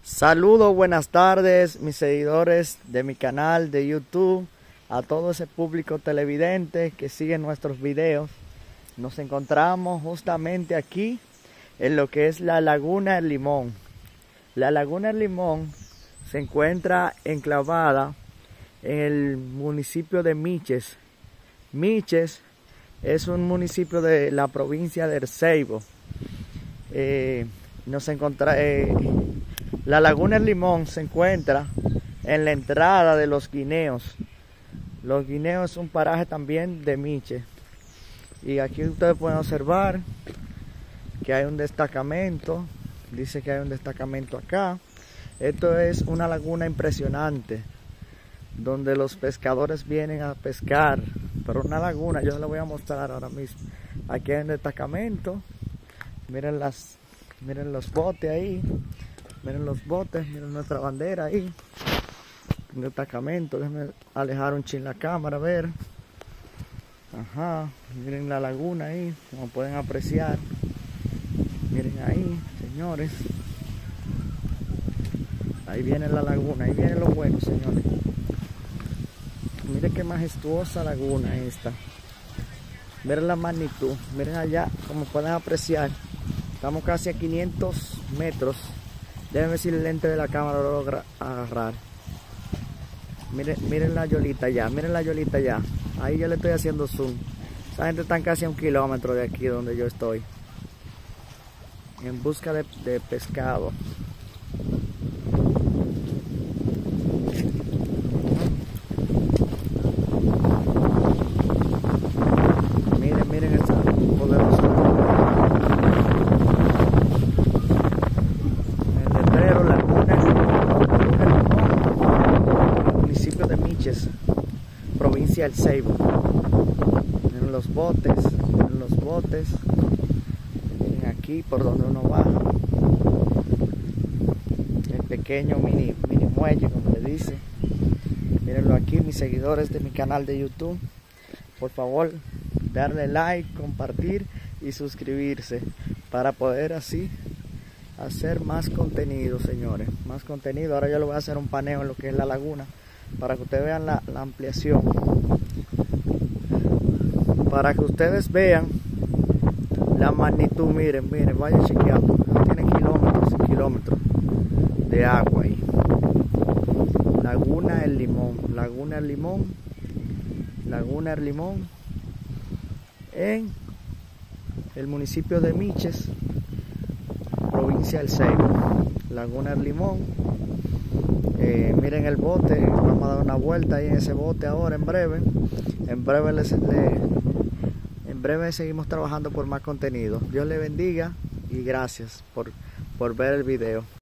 Saludos, buenas tardes, mis seguidores de mi canal de YouTube, a todo ese público televidente que sigue nuestros videos. Nos encontramos justamente aquí en lo que es la Laguna El Limón. La Laguna El Limón se encuentra enclavada en el municipio de Miches. Miches es un municipio de la provincia de Ceibo. La Laguna El Limón se encuentra en la entrada de Los Guineos. Los Guineos es un paraje también de Miches. Y aquí ustedes pueden observar que hay un destacamento. Dice que hay un destacamento acá. Esto es una laguna impresionante, donde los pescadores vienen a pescar. Pero una laguna, yo les voy a mostrar ahora mismo. Aquí hay un destacamento. Miren los botes ahí. Miren los botes, miren nuestra bandera ahí. Un destacamento, déjenme alejar un chin la cámara, a ver. Ajá, miren la laguna ahí, como pueden apreciar. Miren ahí, señores. Ahí viene la laguna, ahí viene lo bueno, señores. Miren qué majestuosa laguna esta. Miren la magnitud, miren allá, como pueden apreciar. Estamos casi a 500 metros. Déjenme ver si el lente de la cámara lo logra agarrar. Miren la yolita allá, miren la yolita allá. Ahí yo le estoy haciendo zoom. Esa gente está casi a 1 kilómetro de aquí donde yo estoy. En busca de pescado. Miren esta poderosa. Provincia del Ceibo. Miren los botes, miren aquí por donde uno baja, el pequeño mini muelle, como le dice. Mírenlo aquí, mis seguidores de mi canal de YouTube. Por favor, darle like, compartir y suscribirse para poder así hacer más contenido, señores, más contenido. Ahora yo le voy a hacer un paneo en lo que es la laguna, para que ustedes vean la ampliación, para que ustedes vean la magnitud. Miren, vayan chequeando, tiene kilómetros y kilómetros de agua ahí. Laguna El Limón, Laguna El Limón, Laguna El Limón, en el municipio de Miches, provincia del Ceibo. Laguna El Limón. Miren el bote, vamos a dar una vuelta ahí en ese bote ahora, en breve. En breve seguimos trabajando por más contenido. Dios le bendiga y gracias por ver el video.